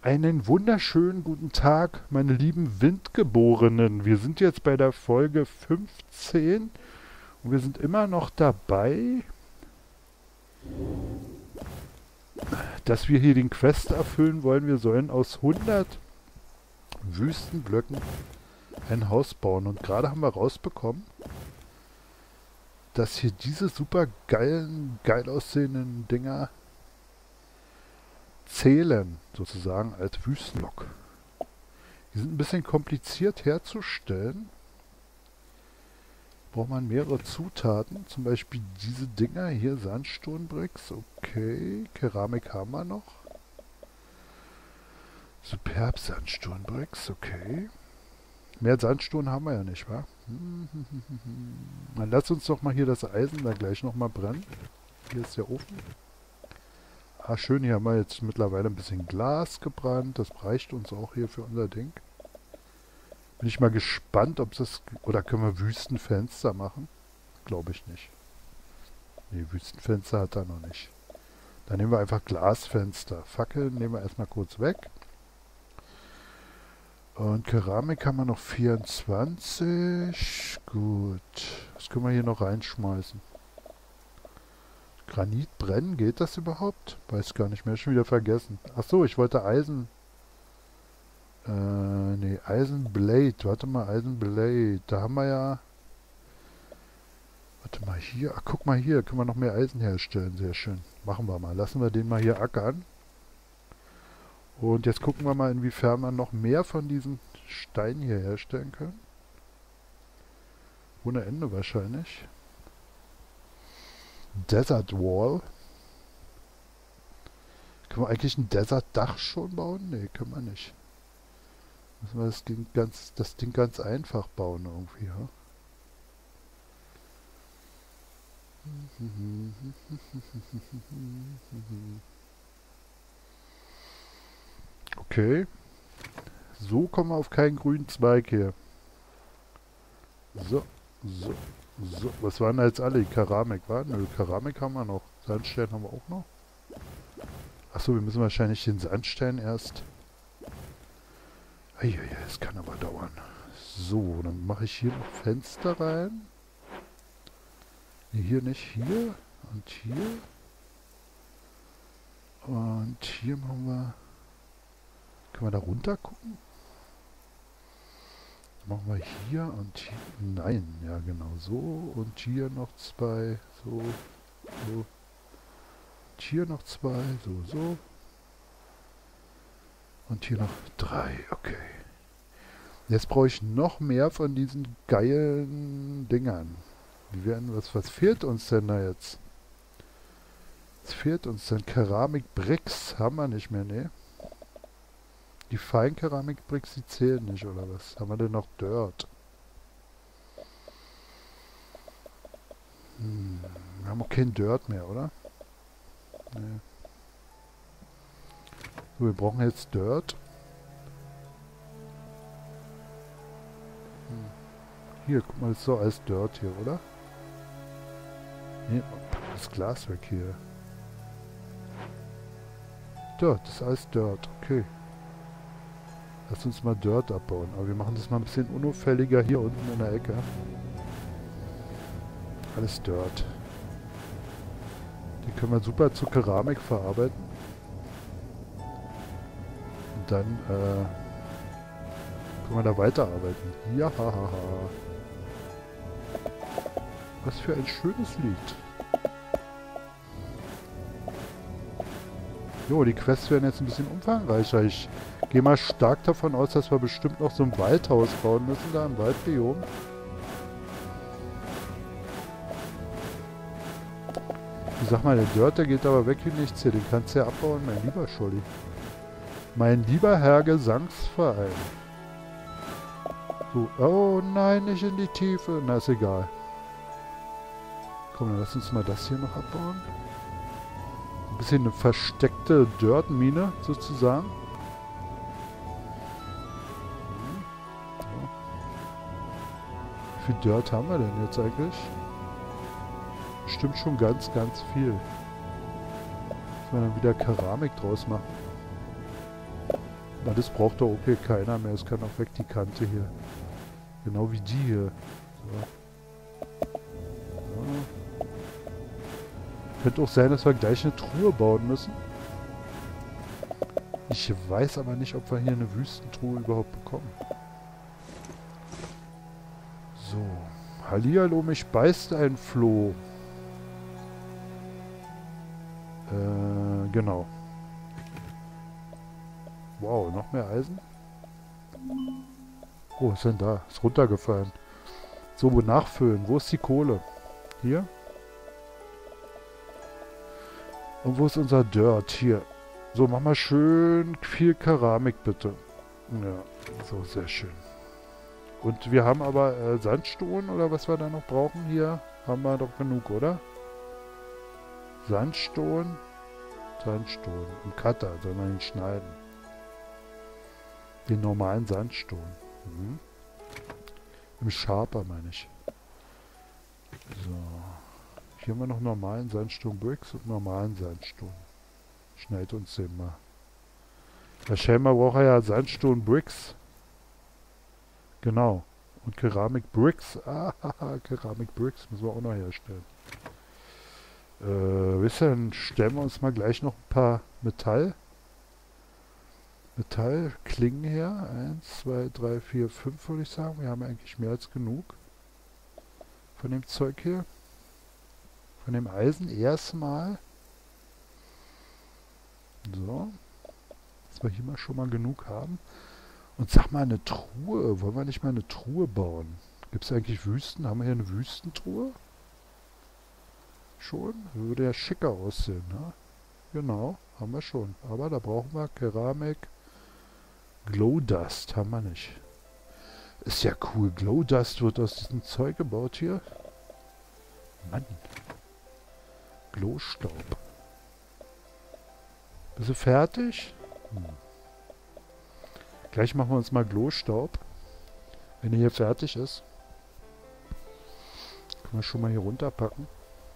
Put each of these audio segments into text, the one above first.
Einen wunderschönen guten Tag, meine lieben Windgeborenen. Wir sind jetzt bei der Folge 15 und wir sind immer noch dabei, dass wir hier den Quest erfüllen wollen. Wir sollen aus 100 Wüstenblöcken ein Haus bauen. Und gerade haben wir rausbekommen, dass hier diese super geil aussehenden Dinger zählen, sozusagen als Wüstenblock. Die sind ein bisschen kompliziert herzustellen. Braucht man mehrere Zutaten, zum Beispiel diese Dinger hier, Sandstone-Bricks, okay, Keramik haben wir noch. Superb Sandstone-Bricks, okay. Mehr Sandstein haben wir ja nicht, wa? Dann lass uns doch mal hier das Eisen da gleich nochmal brennen. Hier ist der Ofen. Ah, schön, hier haben wir jetzt mittlerweile ein bisschen Glas gebrannt. Das reicht uns auch hier für unser Ding. Bin ich mal gespannt, ob das... Oder können wir Wüstenfenster machen? Glaube ich nicht. Nee, Wüstenfenster hat er noch nicht. Dann nehmen wir einfach Glasfenster. Fackeln nehmen wir erstmal kurz weg. Und Keramik haben wir noch 24. Gut. Was können wir hier noch reinschmeißen? Granit brennen, geht das überhaupt? Weiß gar nicht mehr, schon wieder vergessen. Achso, ich wollte Eisen... nee, Eisenblade. Warte mal, Eisenblade. Da haben wir ja... Warte mal, hier. Ach, guck mal hier. Können wir noch mehr Eisen herstellen. Sehr schön. Machen wir mal. Lassen wir den mal hier ackern. Und jetzt gucken wir mal, inwiefern wir noch mehr von diesen Steinen hier herstellen können. Ohne Ende wahrscheinlich. Desert Wall. Können wir eigentlich ein Desert-Dach schon bauen? Nee, können wir nicht. Müssen wir das Ding ganz einfach bauen irgendwie, ja? Okay. So kommen wir auf keinen grünen Zweig hier. So, so, so. Was waren da jetzt alle? Die Keramik, war? Nö, Keramik haben wir noch. Sandstein haben wir auch noch. Achso, wir müssen wahrscheinlich den Sandstein erst... Eieiei, das kann aber dauern. So, dann mache ich hier noch Fenster rein. Nee, hier nicht. Hier und hier. Und hier machen wir... Können wir da runter gucken? Machen wir hier und hier. Nein, ja genau so. Und hier noch zwei. So, so. Und hier noch zwei. So. Und hier noch 3. Okay. Jetzt brauche ich noch mehr von diesen geilen Dingern. Was fehlt uns denn da jetzt? Was fehlt uns denn? Keramik-Bricks haben wir nicht mehr, ne? Die Feinkeramik-Bricks, die zählen nicht, oder was? Haben wir denn noch Dirt? Wir haben auch kein Dirt mehr, oder? Nee. So, wir brauchen jetzt Dirt. Hier, guck mal, das ist so alles Dirt hier, oder? Nee, das Glas weg hier. Dirt, das ist alles Dirt, okay. Lass uns mal Dirt abbauen. Aber wir machen das mal ein bisschen unauffälliger hier unten in der Ecke. Alles Dirt. Die können wir super zu Keramik verarbeiten. Und dann können wir da weiterarbeiten. Ja, hahaha. Was für ein schönes Lied. Jo, die Quests werden jetzt ein bisschen umfangreicher. Ich gehe mal stark davon aus, dass wir bestimmt noch so ein Waldhaus bauen müssen, da im Waldbiom. Ich sag mal, der Dirt, der geht aber weg wie nichts hier. Den kannst du ja abbauen, mein lieber Scholli. Mein lieber Herr Gesangsverein. So, oh nein, nicht in die Tiefe. Na, ist egal. Komm, dann lass uns mal das hier noch abbauen. Ein bisschen eine versteckte Dirt-Mine, sozusagen. Wie viel Dirt haben wir denn jetzt eigentlich? Bestimmt schon ganz viel. Müssen wir dann wieder Keramik draus machen. Aber das braucht doch okay keiner mehr. Es kann auch weg, die Kante hier. Genau wie die hier. So. Ja. Könnte auch sein, dass wir gleich eine Truhe bauen müssen. Ich weiß aber nicht, ob wir hier eine Wüstentruhe überhaupt bekommen. So. Hallihallo, mich beißt ein Floh. Genau. Wow, noch mehr Eisen? Oh, was ist denn da? Ist runtergefallen. So, wo nachfüllen? Wo ist die Kohle? Hier? Und wo ist unser Dirt? Hier. So, mach mal schön viel Keramik, bitte. Ja, so, sehr schön. Und wir haben aber Sandstein oder was wir da noch brauchen hier. Haben wir doch genug, oder? Sandstein. Sandstein. Im Cutter, soll man ihn schneiden. Den normalen Sandstein. Mhm. Im Sharper meine ich. So. Hier haben wir noch normalen Sandstein Bricks und normalen Sandstein. Schneid uns den mal. Herr Schelmer braucht ja Sandstein Bricks. Genau. Und Keramik Bricks. Ah, Keramik Bricks müssen wir auch noch herstellen. Wisst ihr, dann stellen wir uns mal gleich noch ein paar Metallklingen her. 1, 2, 3, 4, 5 würde ich sagen. Wir haben eigentlich mehr als genug von dem Zeug hier. Von dem Eisen erstmal. So. Dass wir hier mal schon mal genug haben. Und sag mal, eine Truhe. Wollen wir nicht mal eine Truhe bauen? Gibt es eigentlich Wüsten? Haben wir hier eine Wüstentruhe? Schon? Würde ja schicker aussehen, ne? Genau, haben wir schon. Aber da brauchen wir Keramik. Glow Dust haben wir nicht. Ist ja cool. Glow Dust wird aus diesem Zeug gebaut hier. Mann. Glowstaub. Bist du fertig? Gleich machen wir uns mal Glowstaub. Wenn er hier fertig ist. Können wir schon mal hier runterpacken.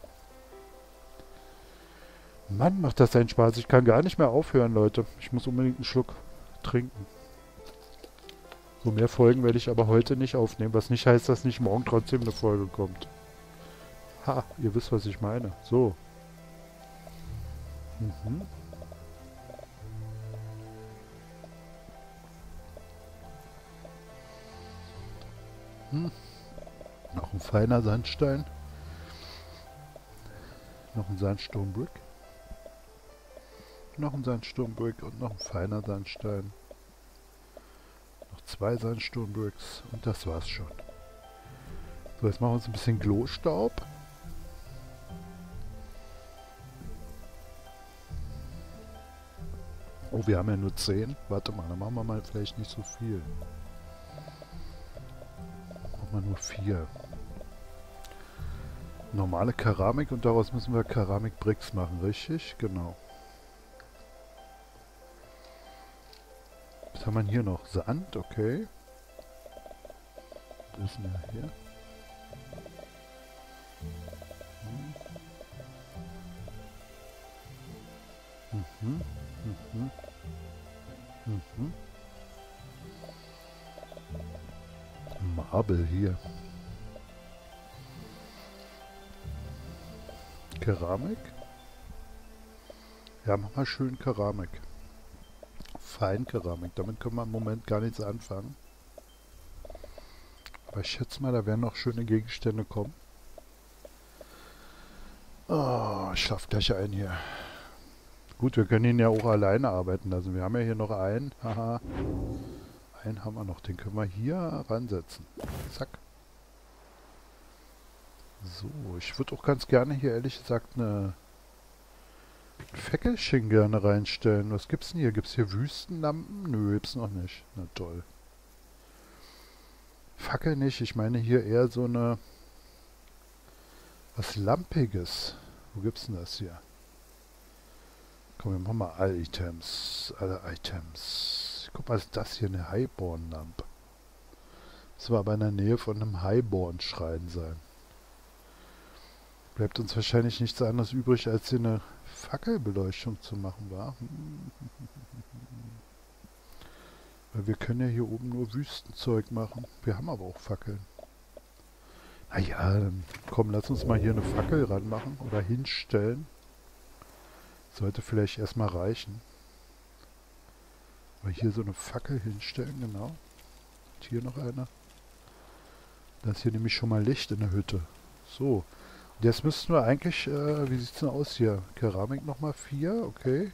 Mann, macht das einen Spaß. Ich kann gar nicht mehr aufhören, Leute. Ich muss unbedingt einen Schluck trinken. So mehr Folgen werde ich aber heute nicht aufnehmen, was nicht heißt, dass nicht morgen trotzdem eine Folge kommt. Ha, ihr wisst, was ich meine. So. Mhm. Noch ein feiner Sandstein. Noch ein Sandstone-Brick. Noch ein Sandstone-Brick und noch ein feiner Sandstein. Noch 2 Sandstone-Bricks und das war's schon. So, jetzt machen wir uns ein bisschen Glowstaub. Oh, wir haben ja nur 10. Warte mal, dann machen wir mal vielleicht nicht so viel. Machen wir nur 4. Normale Keramik und daraus müssen wir Keramik-Bricks machen, richtig? Genau. Was haben wir hier noch? Sand, okay. Was ist denn hier? Mhm. Mhm. Mhm. Marble hier. Keramik. Ja, mach mal schön Keramik. Feinkeramik. Damit können wir im Moment gar nichts anfangen. Aber ich schätze mal, da werden noch schöne Gegenstände kommen. Oh, ich schlafe gleich ein hier. Gut, wir können ihn ja auch alleine arbeiten lassen. Wir haben ja hier noch einen. Haha. Einen haben wir noch. Den können wir hier ransetzen. Zack. So, ich würde auch ganz gerne hier ehrlich gesagt eine Fackelchen gerne reinstellen. Was gibt's denn hier? Gibt's hier Wüstenlampen? Nö, gibt's noch nicht. Na toll. Fackel nicht, ich meine hier eher so eine... was Lampiges. Wo gibt's denn das hier? Komm, wir machen mal alle Items. Alle Items. Guck mal, ist das hier eine Highborn-Lampe? Das war aber in der Nähe von einem Highborn-Schrein sein. Bleibt uns wahrscheinlich nichts anderes übrig, als hier eine Fackelbeleuchtung zu machen, wa? Weil wir können ja hier oben nur Wüstenzeug machen. Wir haben aber auch Fackeln. Naja, dann komm, lass uns mal hier eine Fackel ranmachen oder hinstellen. Sollte vielleicht erstmal reichen. Aber hier so eine Fackel hinstellen, genau. Und hier noch eine. Da ist hier nämlich schon mal Licht in der Hütte. So. Und jetzt müssten wir eigentlich, wie sieht es denn aus hier? Keramik nochmal 4, okay.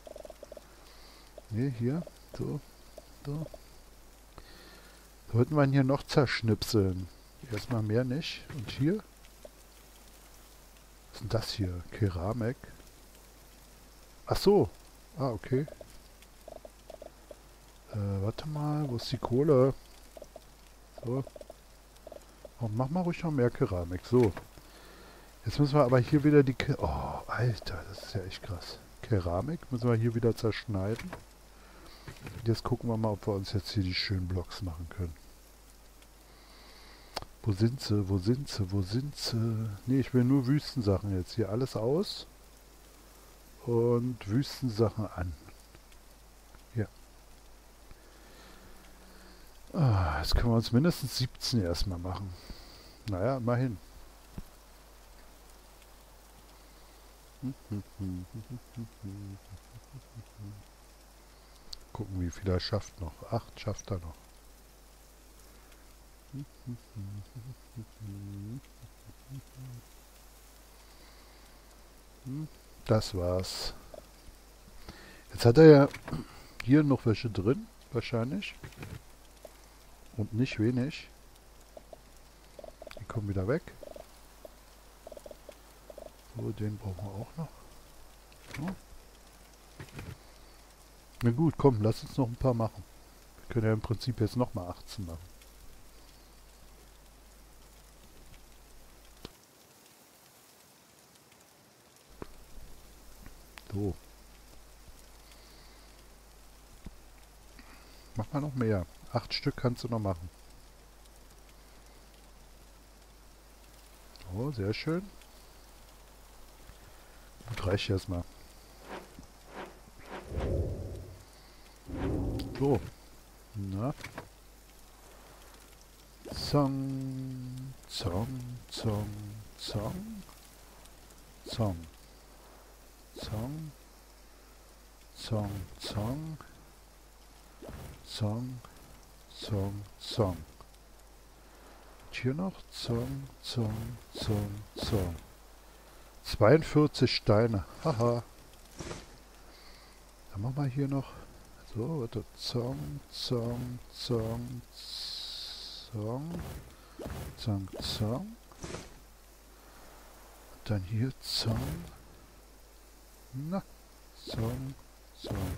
Ne, hier. So. So. Sollten wir ihn hier noch zerschnipseln. Erstmal mehr nicht. Und hier? Was ist denn das hier? Keramik. Ach so. Ah, okay. Warte mal, wo ist die Kohle? So. Oh, mach mal ruhig noch mehr Keramik. So. Jetzt müssen wir aber hier wieder die... Oh, Alter, das ist ja echt krass. Keramik müssen wir hier wieder zerschneiden. Jetzt gucken wir mal, ob wir uns jetzt hier die schönen Blocks machen können. Wo sind sie? Wo sind sie? Wo sind sie? Ne, ich will nur Wüstensachen jetzt. Hier alles aus. Und Wüstensachen an. Hier. Ah, jetzt können wir uns mindestens 17 erstmal machen. Naja, immerhin. Gucken, wie viel er schafft noch. 8 schafft er noch. Das war's. Jetzt hat er ja hier noch welche drin, wahrscheinlich. Und nicht wenig. Die kommen wieder weg. So, den brauchen wir auch noch. So. Na gut, komm, lass uns noch ein paar machen. Wir können ja im Prinzip jetzt nochmal 18 machen. So. Mach mal noch mehr. 8 Stück kannst du noch machen. Oh, sehr schön. Und reicht erstmal. So. Na. Zong, zong, zong, zong. Zong. Zong. Zong, zong. Zong, zong, zong. Und hier noch Zong, Zong, Zong, Zong. 42 Steine. Haha. Dann machen wir hier noch. So, warte. Zong, Zong, Zong, Zong. Zong, Zong. Dann hier Zong. Na. Zong, Zong.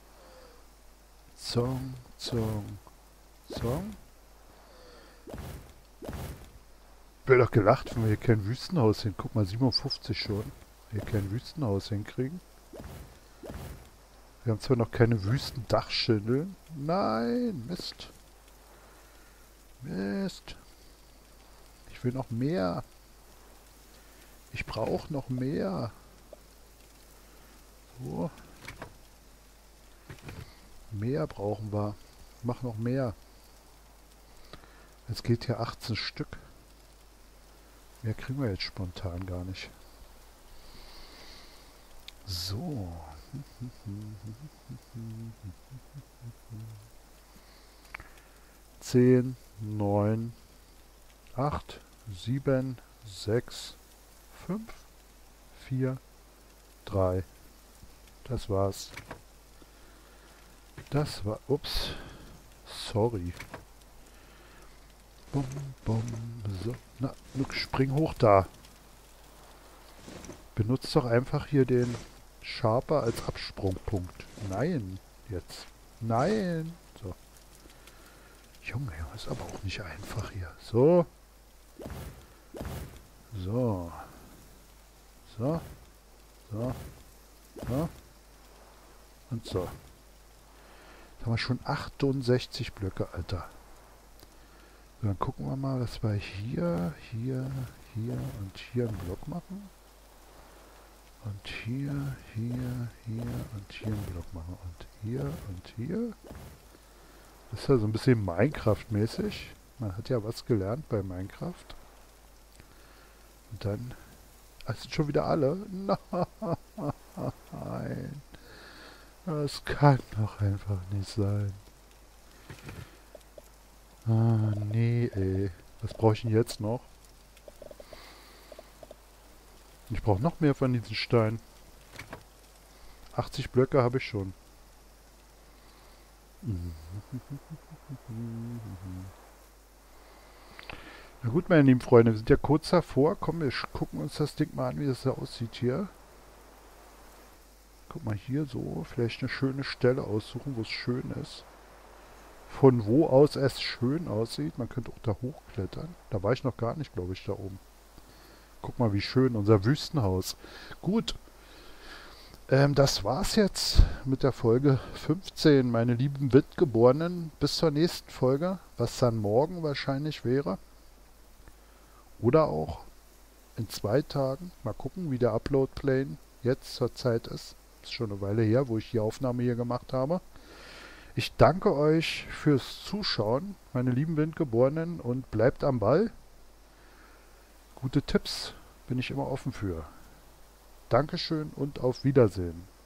Zong, Zong, Zong. Wird doch gelacht, wenn wir hier kein Wüstenhaus hin. Guck mal, 57 schon. Hier kein Wüstenhaus hinkriegen. Wir haben zwar noch keine Wüstendachschindeln. Nein, Mist. Mist. Ich will noch mehr. Ich brauche noch mehr. So. Mehr brauchen wir. Mach noch mehr. Es geht hier 18 Stück. Mehr kriegen wir jetzt spontan gar nicht. So. 10, 9, 8, 7, 6, 5, 4, 3. Das war's. Das war... Ups. Sorry. Bum, bum. So. Na, spring hoch da. Benutzt doch einfach hier den Sharper als Absprungpunkt. Nein. Jetzt. Nein. So. Junge, ist aber auch nicht einfach hier. So. So. So. So. So. Und so. Jetzt haben wir schon 68 Blöcke, Alter. So, dann gucken wir mal, dass wir hier, hier, hier und hier einen Block machen. Und hier, hier, hier und hier einen Block machen. Und hier und hier. Das ist ja so ein bisschen Minecraft-mäßig. Man hat ja was gelernt bei Minecraft. Und dann... Es sind schon wieder alle? Nein. Das kann doch einfach nicht sein. Ah, nee, ey. Was brauche ich denn jetzt noch? Ich brauche noch mehr von diesen Steinen. 80 Blöcke habe ich schon. Na gut, meine lieben Freunde, wir sind ja kurz davor. Komm, wir gucken uns das Ding mal an, wie das da aussieht hier. Guck mal hier so. Vielleicht eine schöne Stelle aussuchen, wo es schön ist. Von wo aus es schön aussieht. Man könnte auch da hochklettern. Da war ich noch gar nicht, glaube ich, da oben. Guck mal, wie schön. Unser Wüstenhaus. Gut. Das war's jetzt mit der Folge 15, meine lieben Wildgeborenen. Bis zur nächsten Folge, was dann morgen wahrscheinlich wäre. Oder auch in 2 Tagen. Mal gucken, wie der Upload-Plane jetzt zur Zeit ist. Ist schon eine Weile her, wo ich die Aufnahme hier gemacht habe. Ich danke euch fürs Zuschauen, meine lieben Wildgeborenen, und bleibt am Ball. Gute Tipps bin ich immer offen für. Dankeschön und auf Wiedersehen.